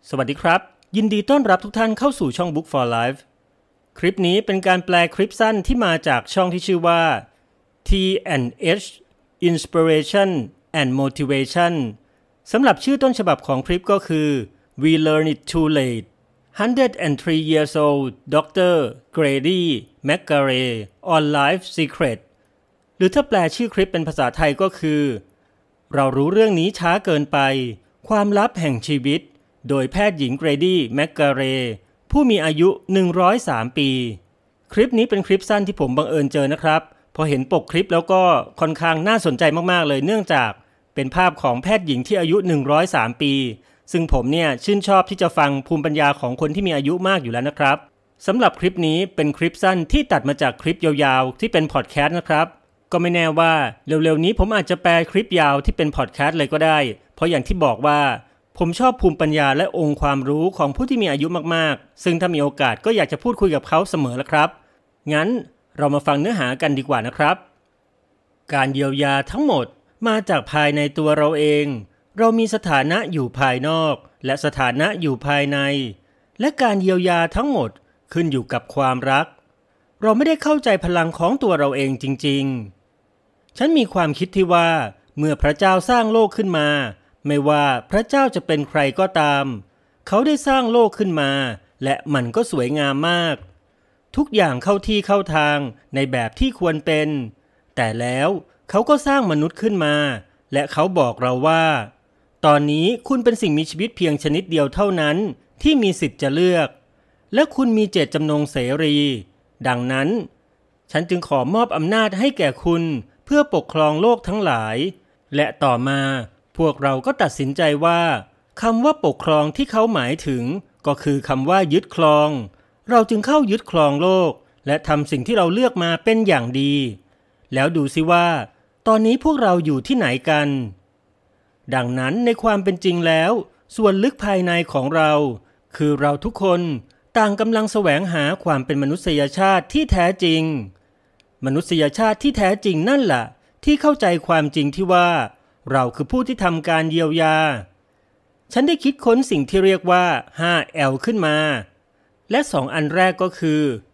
สวัสดีครับยินดีต้อนรับทุกท่านเข้าสู่ช่อง Book for Life คลิปนี้เป็นการแปลคลิปสั้นที่มาจากช่องที่ชื่อว่า T&H Inspiration and Motivation สำหรับชื่อต้นฉบับของคลิปก็คือ We Learn It Too Late 103 years old Dr. Grady McGarey on Life Secret หรือถ้าแปลชื่อคลิปเป็นภาษาไทยก็คือเรารู้เรื่องนี้ช้าเกินไปความลับแห่งชีวิตโดยแพทย์หญิงเกรดี้แมคกาเรย์ผู้มีอายุ103ปีคลิปนี้เป็นคลิปสั้นที่ผมบังเอิญเจอนะครับพอเห็นปกคลิปแล้วก็ค่อนข้างน่าสนใจมากๆเลยเนื่องจากเป็นภาพของแพทย์หญิงที่อายุ103ปีซึ่งผมเนี่ยชื่นชอบที่จะฟังภูมิปัญญาของคนที่มีอายุมากอยู่แล้วนะครับสำหรับคลิปนี้เป็นคลิปสั้นที่ตัดมาจากคลิปยาวๆที่เป็นพอดแคสต์นะครับก็ไม่แน่ว่าเร็วๆนี้ผมอาจจะแปลคลิปยาวที่เป็นพอดแคสต์เลยก็ได้เพราะอย่างที่บอกว่าผมชอบภูมิปัญญาและองค์ความรู้ของผู้ที่มีอายุมากๆซึ่งถ้ามีโอกาสก็อยากจะพูดคุยกับเขาเสมอละครับงั้นเรามาฟังเนื้อหากันดีกว่านะครับการเยียวยาทั้งหมดมาจากภายในตัวเราเองเรามีสถานะอยู่ภายนอกและสถานะอยู่ภายในและการเยียวยาทั้งหมดขึ้นอยู่กับความรักเราไม่ได้เข้าใจพลังของตัวเราเองจริงๆฉันมีความคิดที่ว่าเมื่อพระเจ้าสร้างโลกขึ้นมาไม่ว่าพระเจ้าจะเป็นใครก็ตามเขาได้สร้างโลกขึ้นมาและมันก็สวยงามมากทุกอย่างเข้าที่เข้าทางในแบบที่ควรเป็นแต่แล้วเขาก็สร้างมนุษย์ขึ้นมาและเขาบอกเราว่าตอนนี้คุณเป็นสิ่งมีชีวิตเพียงชนิดเดียวเท่านั้นที่มีสิทธิ์จะเลือกและคุณมีเจตจำนงเสรีดังนั้นฉันจึงขอมอบอำนาจให้แก่คุณเพื่อปกครองโลกทั้งหลายและต่อมาพวกเราก็ตัดสินใจว่าคำว่าปกครองที่เขาหมายถึงก็คือคำว่ายึดครองเราจึงเข้ายึดครองโลกและทำสิ่งที่เราเลือกมาเป็นอย่างดีแล้วดูสิว่าตอนนี้พวกเราอยู่ที่ไหนกันดังนั้นในความเป็นจริงแล้วส่วนลึกภายในของเราคือเราทุกคนต่างกำลังแสวงหาความเป็นมนุษยชาติที่แท้จริงมนุษยชาติที่แท้จริงนั่นแหละที่เข้าใจความจริงที่ว่าเราคือผู้ที่ทำการเยียวยาฉันได้คิดค้นสิ่งที่เรียกว่า 5L ขึ้นมาและ2อันแรกก็คือ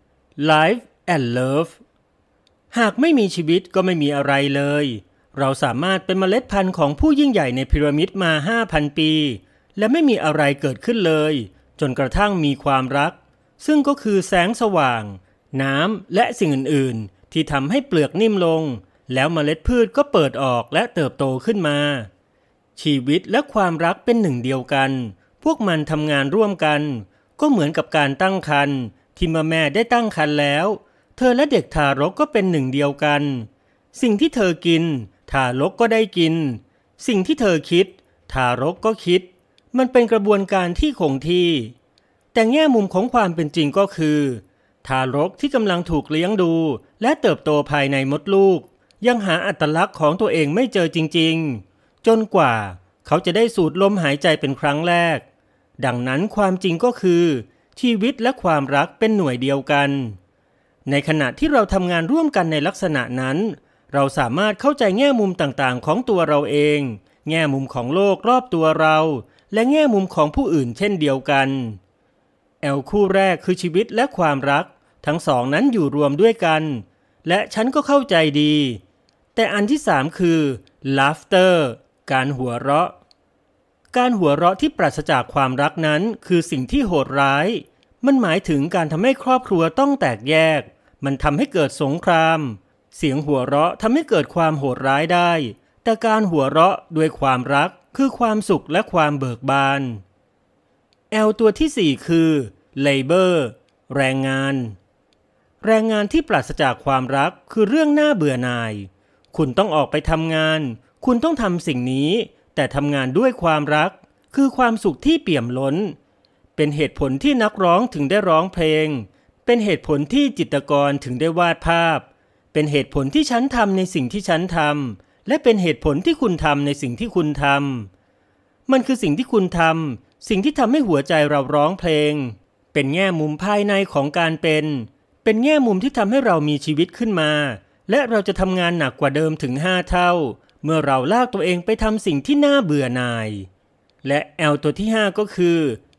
Life and Love หากไม่มีชีวิตก็ไม่มีอะไรเลยเราสามารถเป็นเมล็ดพันธุ์ของผู้ยิ่งใหญ่ในพีระมิดมา 5,000 ปีและไม่มีอะไรเกิดขึ้นเลยจนกระทั่งมีความรักซึ่งก็คือแสงสว่างน้ำและสิ่งอื่นๆที่ทำให้เปลือกนิ่มลงแล้วเมล็ดพืชก็เปิดออกและเติบโตขึ้นมาชีวิตและความรักเป็นหนึ่งเดียวกันพวกมันทำงานร่วมกันก็เหมือนกับการตั้งครรภ์ที่เมื่อแม่ได้ตั้งครรภ์แล้วเธอและเด็กทารกก็เป็นหนึ่งเดียวกันสิ่งที่เธอกินทารกก็ได้กินสิ่งที่เธอคิดทารกก็คิดมันเป็นกระบวนการที่คงที่แต่แง่มุมของความเป็นจริงก็คือทารกที่กำลังถูกเลี้ยงดูและเติบโตภายในมดลูกยังหาอัตลักษณ์ของตัวเองไม่เจอจริงๆจนกว่าเขาจะได้สูดลมหายใจเป็นครั้งแรกดังนั้นความจริงก็คือชีวิตและความรักเป็นหน่วยเดียวกันในขณะที่เราทำงานร่วมกันในลักษณะนั้นเราสามารถเข้าใจแง่มุมต่างๆของตัวเราเองแง่มุมของโลกรอบตัวเราและแง่มุมของผู้อื่นเช่นเดียวกันL คู่แรกคือชีวิตและความรักทั้งสองนั้นอยู่รวมด้วยกันและฉันก็เข้าใจดีแต่อันที่3คือ laughter การหัวเราะที่ปราศจากความรักนั้นคือสิ่งที่โหดร้ายมันหมายถึงการทำให้ครอบครัวต้องแตกแยกมันทำให้เกิดสงครามเสียงหัวเราะทำให้เกิดความโหดร้ายได้แต่การหัวเราะด้วยความรักคือความสุขและความเบิกบาน L ตัวที่4คือ labor แรงงานที่ปราศจากความรักคือเรื่องน่าเบื่อหน่ายคุณต้องออกไปทำงานคุณต้องทำสิ่งนี้แต่ทำงานด้วยความรักคือความสุขที่เปี่ยมล้นเป็นเหตุผลที่นักร้องถึงได้ร้องเพลงเป็นเหตุผลที่จิตรกรถึงได้วาดภาพเป็นเหตุผลที่ฉันทำในสิ่งที่ฉันทำและเป็นเหตุผลที่คุณทำในสิ่งที่คุณทำมันคือสิ่งที่คุณทำสิ่งที่ทำให้หัวใจเราร้องเพลงเป็นแง่มุมภายในของการเป็นแง่มุมที่ทำให้เรามีชีวิตขึ้นมาและเราจะทำงานหนักกว่าเดิมถึง5 เท่าเมื่อเราลากตัวเองไปทำสิ่งที่น่าเบื่อหน่ายและ L ตัวที่5ก็คือ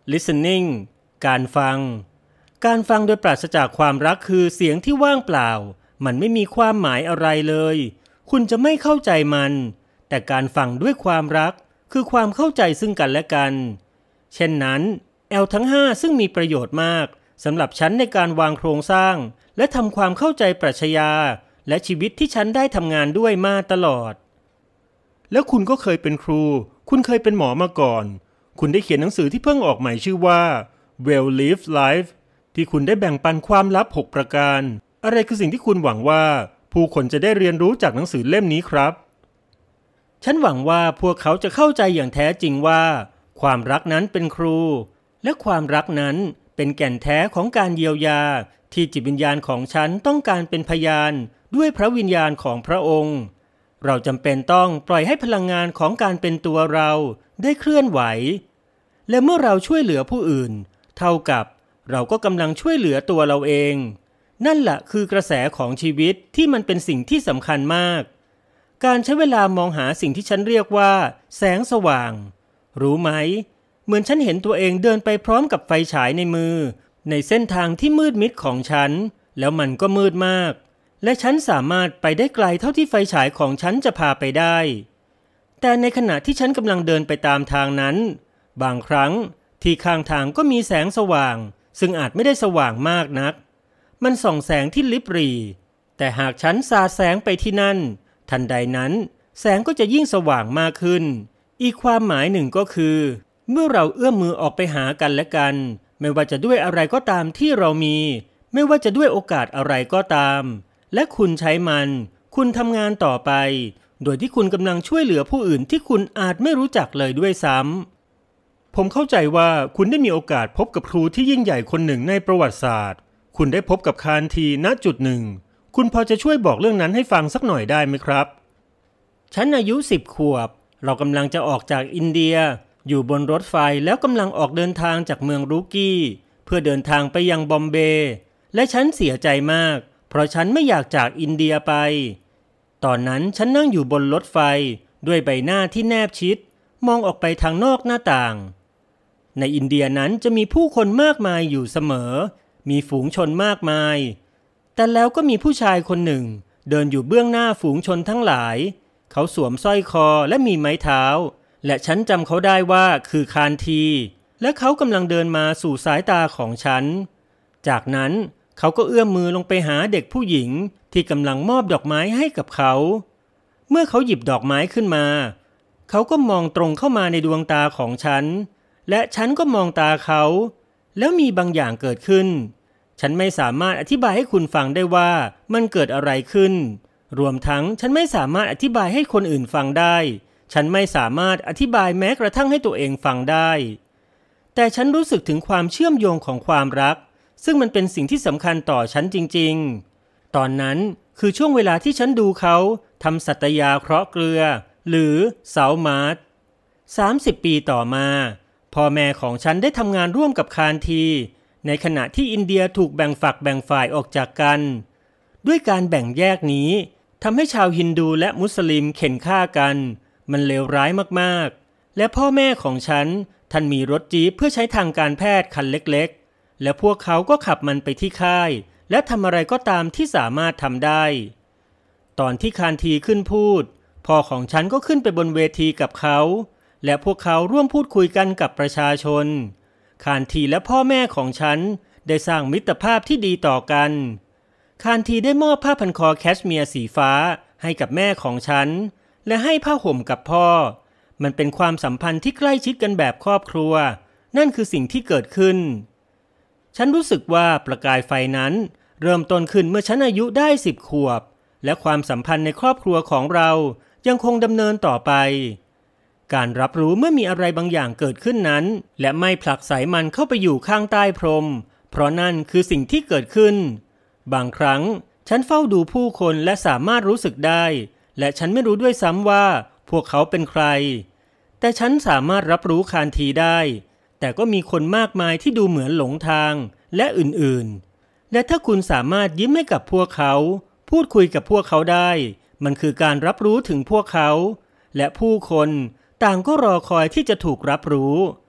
listening การฟังโดยปราศจากความรักคือเสียงที่ว่างเปล่ามันไม่มีความหมายอะไรเลยคุณจะไม่เข้าใจมันแต่การฟังด้วยความรักคือความเข้าใจซึ่งกันและกันเช่นนั้นL ทั้ง5ซึ่งมีประโยชน์มากสำหรับฉันในการวางโครงสร้างและทำความเข้าใจปรัชญาและชีวิตที่ฉันได้ทำงานด้วยมาตลอดแล้วคุณก็เคยเป็นครูคุณเคยเป็นหมอมาก่อนคุณได้เขียนหนังสือที่เพิ่งออกใหม่ชื่อว่า Well Lived Life ที่คุณได้แบ่งปันความลับ6ประการอะไรคือสิ่งที่คุณหวังว่าผู้คนจะได้เรียนรู้จากหนังสือเล่มนี้ครับฉันหวังว่าพวกเขาจะเข้าใจอย่างแท้จริงว่าความรักนั้นเป็นครูและความรักนั้นเป็นแก่นแท้ของการเยียวยาที่จิตวิญญาณของฉันต้องการเป็นพยานด้วยพระวิญญาณของพระองค์เราจำเป็นต้องปล่อยให้พลังงานของการเป็นตัวเราได้เคลื่อนไหวและเมื่อเราช่วยเหลือผู้อื่นเท่ากับเราก็กำลังช่วยเหลือตัวเราเองนั่นแหละคือกระแสของชีวิตที่มันเป็นสิ่งที่สำคัญมากการใช้เวลามองหาสิ่งที่ฉันเรียกว่าแสงสว่างรู้ไหมเหมือนฉันเห็นตัวเองเดินไปพร้อมกับไฟฉายในมือในเส้นทางที่มืดมิดของฉันแล้วมันก็มืดมากและฉันสามารถไปได้ไกลเท่าที่ไฟฉายของฉันจะพาไปได้แต่ในขณะที่ฉันกำลังเดินไปตามทางนั้นบางครั้งที่ข้างทางก็มีแสงสว่างซึ่งอาจไม่ได้สว่างมากนักมันส่องแสงที่ลิบหรี่แต่หากฉันสาดแสงไปที่นั่นทันใดนั้นแสงก็จะยิ่งสว่างมากขึ้นอีกความหมายหนึ่งก็คือเมื่อเราเอื้อมมือออกไปหากันและกันไม่ว่าจะด้วยอะไรก็ตามที่เรามีไม่ว่าจะด้วยโอกาสอะไรก็ตามและคุณใช้มันคุณทำงานต่อไปโดยที่คุณกำลังช่วยเหลือผู้อื่นที่คุณอาจไม่รู้จักเลยด้วยซ้ำผมเข้าใจว่าคุณได้มีโอกาสพบกับครูที่ยิ่งใหญ่คนหนึ่งในประวัติศาสตร์คุณได้พบกับคานทีณจุดหนึ่งคุณพอจะช่วยบอกเรื่องนั้นให้ฟังสักหน่อยได้ไหมครับฉันอายุ10 ขวบเรากำลังจะออกจากอินเดียอยู่บนรถไฟแล้วกำลังออกเดินทางจากเมืองรูกี้เพื่อเดินทางไปยังบอมเบย์และฉันเสียใจมากเพราะฉันไม่อยากจากอินเดียไปตอนนั้นฉันนั่งอยู่บนรถไฟด้วยใบหน้าที่แนบชิดมองออกไปทางนอกหน้าต่างในอินเดียนั้นจะมีผู้คนมากมายอยู่เสมอมีฝูงชนมากมายแต่แล้วก็มีผู้ชายคนหนึ่งเดินอยู่เบื้องหน้าฝูงชนทั้งหลายเขาสวมสร้อยคอและมีไม้เท้าและฉันจำเขาได้ว่าคือคานทีและเขากำลังเดินมาสู่สายตาของฉันจากนั้นเขาก็เอื้อมมือลงไปหาเด็กผู้หญิงที่กำลังมอบดอกไม้ให้กับเขาเมื่อเขาหยิบดอกไม้ขึ้นมาเขาก็มองตรงเข้ามาในดวงตาของฉันและฉันก็มองตาเขาแล้วมีบางอย่างเกิดขึ้นฉันไม่สามารถอธิบายให้คุณฟังได้ว่ามันเกิดอะไรขึ้นรวมทั้งฉันไม่สามารถอธิบายให้คนอื่นฟังได้ฉันไม่สามารถอธิบายแม้กระทั่งให้ตัวเองฟังได้แต่ฉันรู้สึกถึงความเชื่อมโยงของความรักซึ่งมันเป็นสิ่งที่สำคัญต่อฉันจริงๆตอนนั้นคือช่วงเวลาที่ฉันดูเขาทำสัตยาเคราะห์เกลือหรือเสามาร์ท30 ปีต่อมาพ่อแม่ของฉันได้ทำงานร่วมกับคานทีในขณะที่อินเดียถูกแบ่งฝักแบ่งฝ่ายออกจากกันด้วยการแบ่งแยกนี้ทำให้ชาวฮินดูและมุสลิมเข็นฆ่ากันมันเลวร้ายมากๆและพ่อแม่ของฉันท่านมีรถจี๊ปเพื่อใช้ทางการแพทย์คันเล็กๆและพวกเขาก็ขับมันไปที่ค่ายและทำอะไรก็ตามที่สามารถทำได้ตอนที่คานทีขึ้นพูดพ่อของฉันก็ขึ้นไปบนเวทีกับเขาและพวกเขาร่วมพูดคุยกันกับประชาชนคานทีและพ่อแม่ของฉันได้สร้างมิตรภาพที่ดีต่อกันคานทีได้มอบผ้าพันคอแคชเมียร์สีฟ้าให้กับแม่ของฉันและให้ผ้าห่มกับพ่อมันเป็นความสัมพันธ์ที่ใกล้ชิดกันแบบครอบครัวนั่นคือสิ่งที่เกิดขึ้นฉันรู้สึกว่าประกายไฟนั้นเริ่มต้นขึ้นเมื่อฉันอายุได้10 ขวบและความสัมพันธ์ในครอบครัวของเรายังคงดำเนินต่อไปการรับรู้เมื่อมีอะไรบางอย่างเกิดขึ้นนั้นและไม่ผลักไสมันเข้าไปอยู่ข้างใต้พรมเพราะนั่นคือสิ่งที่เกิดขึ้นบางครั้งฉันเฝ้าดูผู้คนและสามารถรู้สึกได้และฉันไม่รู้ด้วยซ้ำว่าพวกเขาเป็นใครแต่ฉันสามารถรับรู้คานทีได้แต่ก็มีคนมากมายที่ดูเหมือนหลงทางและอื่นๆและถ้าคุณสามารถยิ้มให้กับพวกเขาพูดคุยกับพวกเขาได้มันคือการรับรู้ถึงพวกเขาและผู้คนต่างก็รอคอยที่จะถูกรับรู้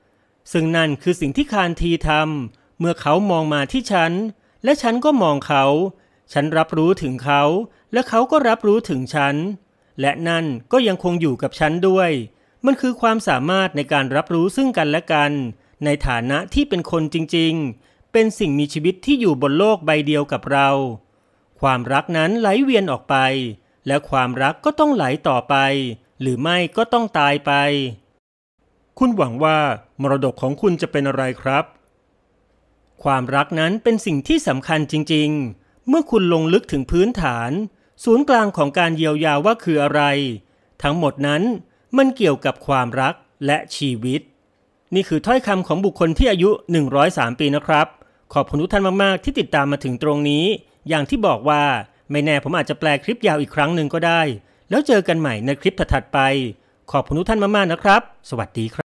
ซึ่งนั่นคือสิ่งที่คานทีทำเมื่อเขามองมาที่ฉันและฉันก็มองเขาฉันรับรู้ถึงเขาและเขาก็รับรู้ถึงฉันและนั่นก็ยังคงอยู่กับฉันด้วยมันคือความสามารถในการรับรู้ซึ่งกันและกันในฐานะที่เป็นคนจริงๆเป็นสิ่งมีชีวิตที่อยู่บนโลกใบเดียวกับเราความรักนั้นไหลเวียนออกไปและความรักก็ต้องไหลต่อไปหรือไม่ก็ต้องตายไปคุณหวังว่ามรดกของคุณจะเป็นอะไรครับความรักนั้นเป็นสิ่งที่สำคัญจริงๆเมื่อคุณลงลึกถึงพื้นฐานศูนย์กลางของการเยียวยาว่าคืออะไรทั้งหมดนั้นมันเกี่ยวกับความรักและชีวิตนี่คือถ้อยคำของบุคคลที่อายุ103ปีนะครับขอบคุณทุกท่านมากๆที่ติดตามมาถึงตรงนี้อย่างที่บอกว่าไม่แน่ผมอาจจะแปลคลิปยาวอีกครั้งหนึ่งก็ได้แล้วเจอกันใหม่ในคลิปถัดๆไปขอบคุณทุกท่านมากๆนะครับสวัสดีครับ